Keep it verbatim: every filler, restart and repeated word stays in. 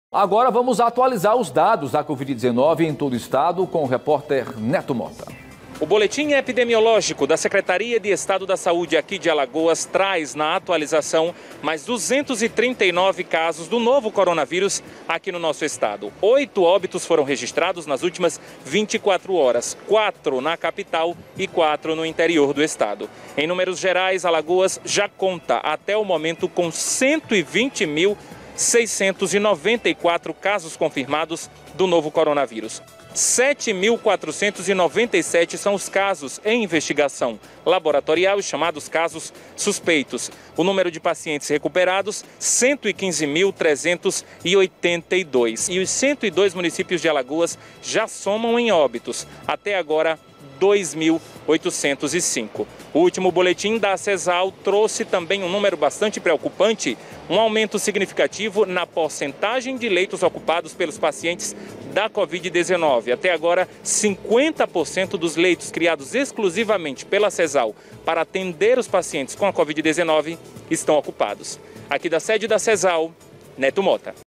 Agora vamos atualizar os dados da Covid dezenove em todo o estado com o repórter Neto Mota. O boletim epidemiológico da Secretaria de Estado da Saúde aqui de Alagoas traz na atualização mais duzentos e trinta e nove casos do novo coronavírus aqui no nosso estado. Oito óbitos foram registrados nas últimas vinte e quatro horas, quatro na capital e quatro no interior do estado. Em números gerais, Alagoas já conta até o momento com cento e vinte mil seiscentos e noventa e quatro casos confirmados do novo coronavírus. sete mil quatrocentos e noventa e sete são os casos em investigação laboratorial, os chamados casos suspeitos. O número de pacientes recuperados, cento e quinze mil trezentos e oitenta e dois. E os cento e dois municípios de Alagoas já somam em óbitos. Até agora, dois mil oitocentos e cinco. O último boletim da CESAL trouxe também um número bastante preocupante, um aumento significativo na porcentagem de leitos ocupados pelos pacientes da Covid dezenove. Até agora, cinquenta por cento dos leitos criados exclusivamente pela CESAL para atender os pacientes com a Covid dezenove estão ocupados. Aqui da sede da CESAL, Neto Mota.